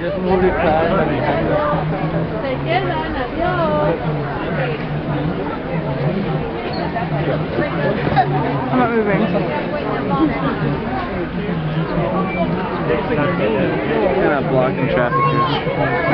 Muy claro. Se quedan, adiós. I'm not moving. Kind of blocking traffic here.